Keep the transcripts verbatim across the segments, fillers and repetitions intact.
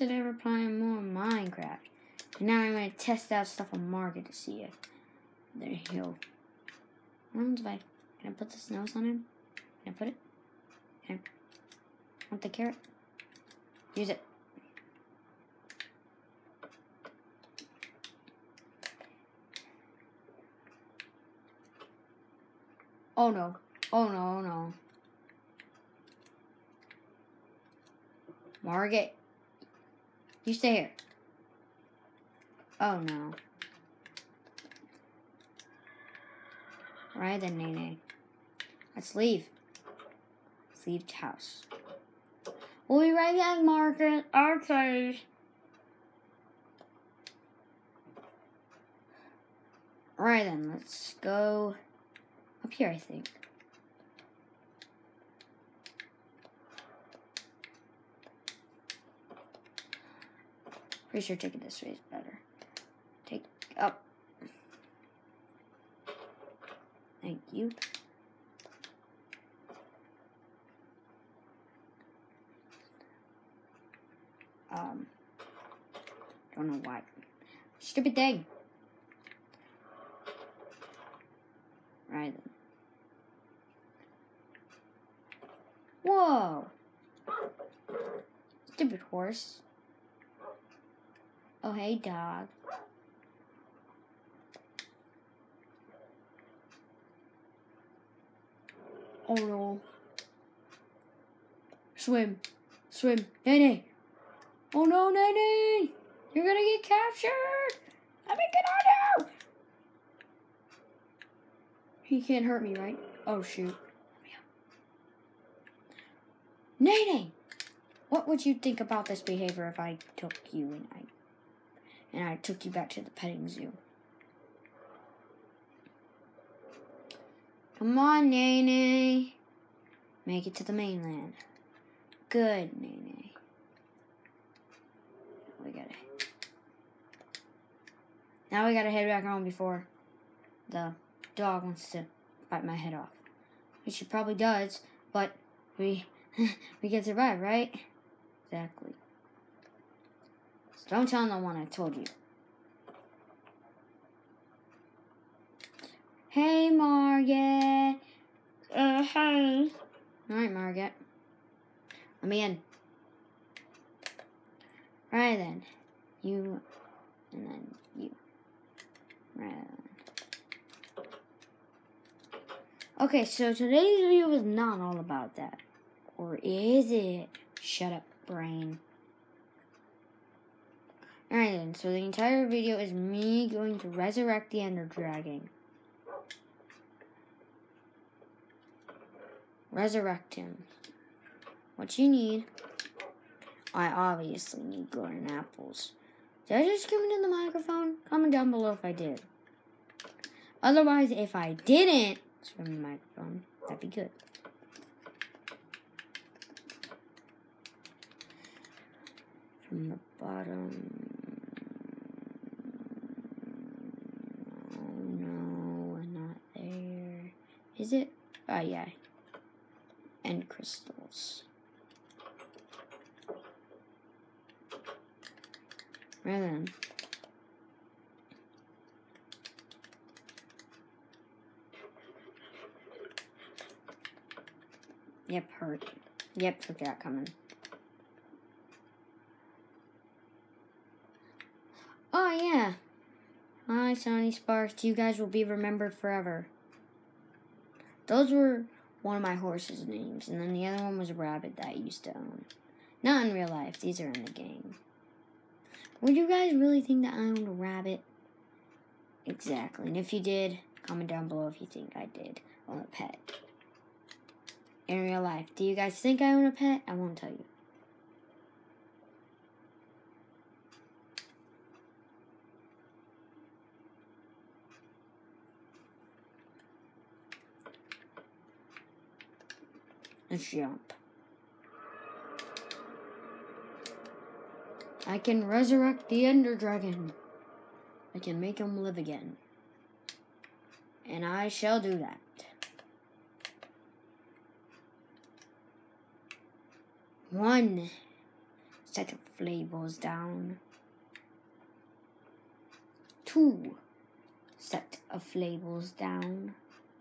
today we're playing more Minecraft. And now I'm going to test out stuff on Market to see if there he'll... What happens if I... Can I put this nose on him? Can I put it? Can I... Want the carrot? Use it. Oh no. Oh no, oh no. Margit. You stay here. Oh no. Right then, Nene. Let's leave. Let's leave the house. We'll be right back, Margaret. Okay. Alright then, let's go up here, I think. Pretty sure taking this way is better. Take up. Thank you. Um, don't know why. Stupid thing. Right then. Whoa. Stupid horse. Oh, hey, dog. Oh, no. Swim. Swim. Nene. Oh, no, Nene. You're gonna get captured. Let me get on you. He can't hurt me, right? Oh, shoot. Nene. What would you think about this behavior if I took you and I... And I took you back to the petting zoo? Come on, Nene. Make it to the mainland. Good, Nene. We gotta... Now we gotta head back home before the dog wants to bite my head off. Which she probably does, but we... we can survive, right? Exactly. So don't tell no one I told you. Hey, Margit. Uh, hey. Alright, Margit. Let me in. Right then. You, and then you. Right then. Okay, so today's video is not all about that. Or is it? Shut up, brain. Alright then, so the entire video is me going to resurrect the Ender Dragon. Resurrect him. What you need... I obviously need golden apples. Did I just scream into the microphone? Comment down below if I did. Otherwise, if I didn't scream in the microphone, that'd be good. From the bottom... Oh no, not there. Is it? Oh yeah. And crystals. Right then. Yep, hurt. Yep, took that coming. Oh yeah. Hi, Sonny Sparks. You guys will be remembered forever. Those were one of my horse's names, and then the other one was a rabbit that I used to own. Not in real life. These are in the game. Would you guys really think that I owned a rabbit? Exactly. And if you did, comment down below if you think I did own a pet. In real life, do you guys think I own a pet? I won't tell you. Let's jump. I can resurrect the Ender Dragon. I can make him live again. And I shall do that. One. set of labels down. Two set of labels down.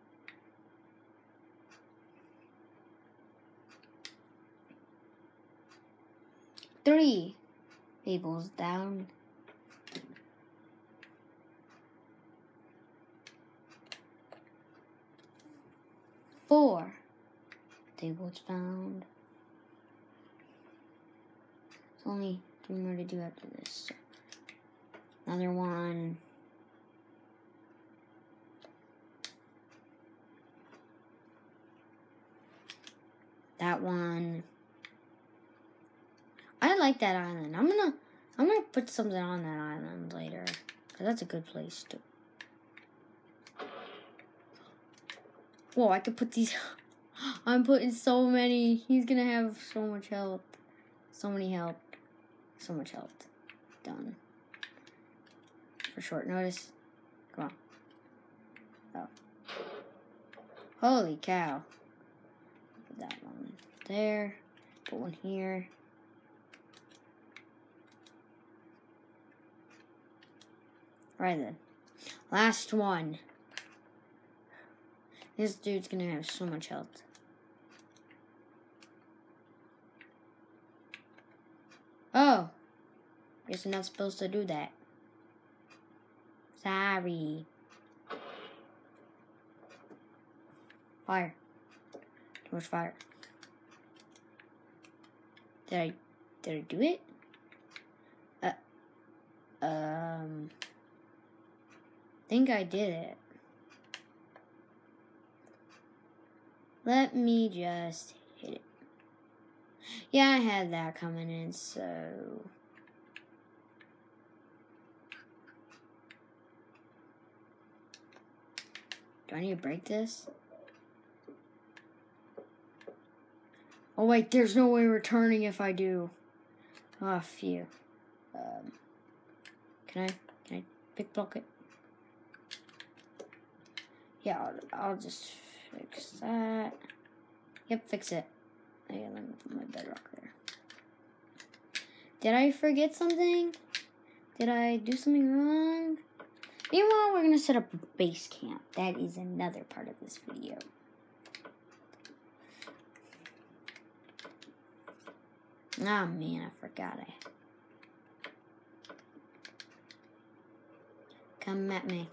Three labels down. Four labels found. There's only three more to do after this. So another one. That one. I like that island. I'm gonna I'm gonna put something on that island later. Cause that's a good place to. Whoa, I could put these. I'm putting so many. He's gonna have so much help. So many help. So much help. Done. For short notice. Come on. Oh. Holy cow. Put that one there. Put one here. Right then. Last one. This dude's gonna have so much health. Oh. Guess I'm not supposed to do that. Sorry. Fire. Too much fire. Did I did I do it? Uh um I think I did it. Let me just hit it. Yeah, I had that coming in, so do I need to break this? Oh wait, there's no way returning if I do. Ah, oh, phew. Um, can I, can I pick block it? Yeah, I'll, I'll just fix that. Yep, fix it. Yeah, let me put my bedrock there. Did I forget something? Did I do something wrong? Meanwhile, we're gonna set up a base camp. That is another part of this video. Ah, oh, man, I forgot I... Come at me.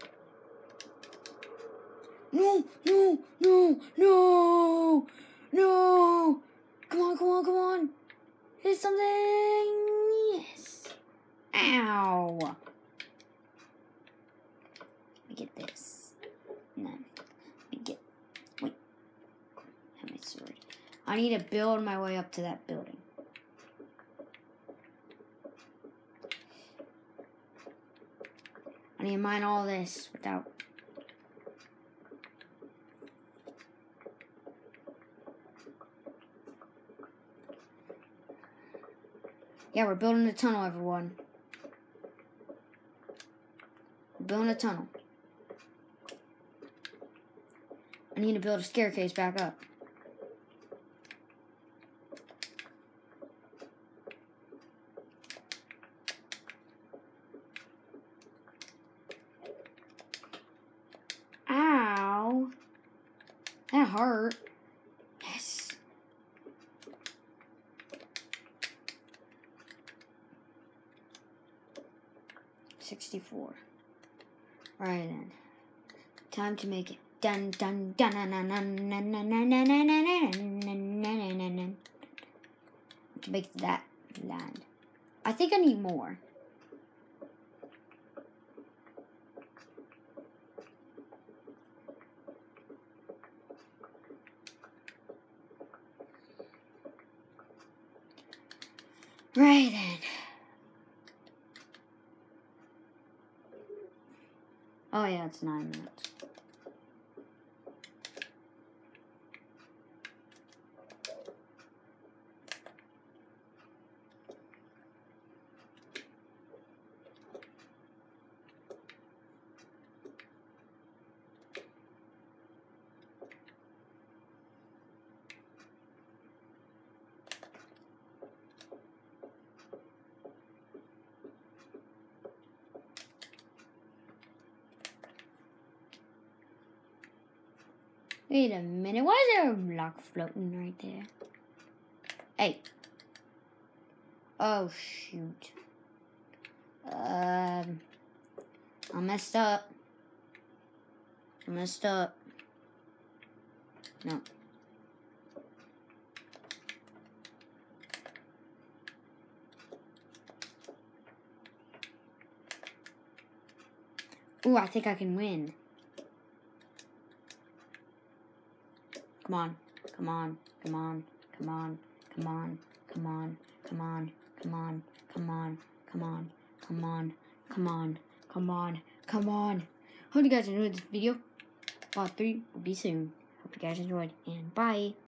No, no, no, no, no. Come on, come on, come on. Hit something. Yes. Ow. Let me get this. And then let me get, wait. Have my sword. I need to build my way up to that building. I need to mine all this without... Yeah, we're building a tunnel, everyone. We're building a tunnel. I need to build a staircase back up. Ow. That hurt. Yes. sixty-four. Alright then. Time to make it. Dun dun dun dun dun dun dun dun dun dun dun dun dun dun. To make that land. I think I need more. Right then. Oh yeah, it's nine minutes. Wait a minute. Why is there a block floating right there? Hey. Oh, shoot. Um, I messed up. I messed up. No. Ooh, I think I can win. Come on. Come on. Come on. Come on. Come on. Come on. Come on. Come on. Come on. Come on. Come on. Come on. Come on. Come on. Hope you guys enjoyed this video. Part three will be soon. Hope you guys enjoyed, and bye.